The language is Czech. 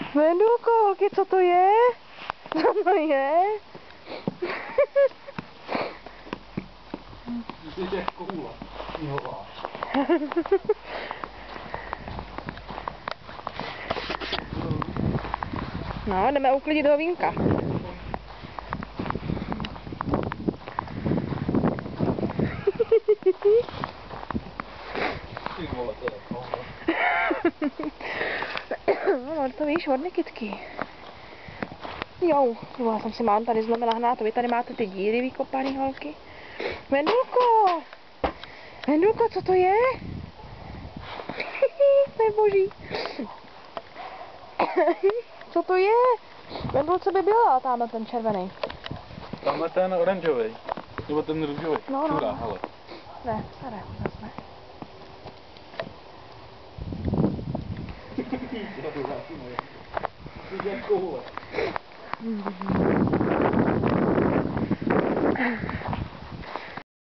Vendulko, holky, co to je? Co to je? Ty je koula. Sněhová. No, jdeme uklidit do vínka. Ty vole, to je koula. No, to víš, od Nikitky. Jo, já jsem si mám tady zlomila hnát. Vy tady máte ty díry vykopaný, holky. Vendulko! Vendulko, co to je? To je boží. Co to je? Vendul, co by byla tamhle ten červený? Tamhle ten oranžový. Nebo ten růžový. No, no. Čurá, hele. Ne, tady vezme. Ty je koule.